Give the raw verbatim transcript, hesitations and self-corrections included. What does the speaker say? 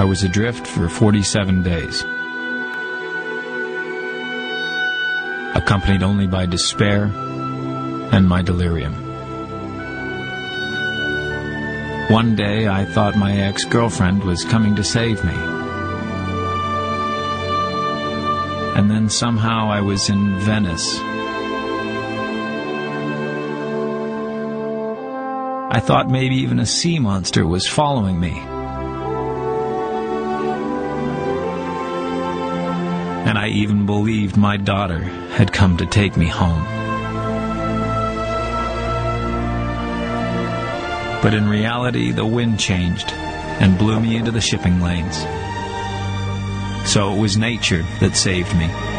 I was adrift for forty-seven days, accompanied only by despair and my delirium. One day I thought my ex-girlfriend was coming to save me. And then somehow I was in Venice. I thought maybe even a sea monster was following me. And I even believed my daughter had come to take me home. But in reality, the wind changed and blew me into the shipping lanes. So it was nature that saved me.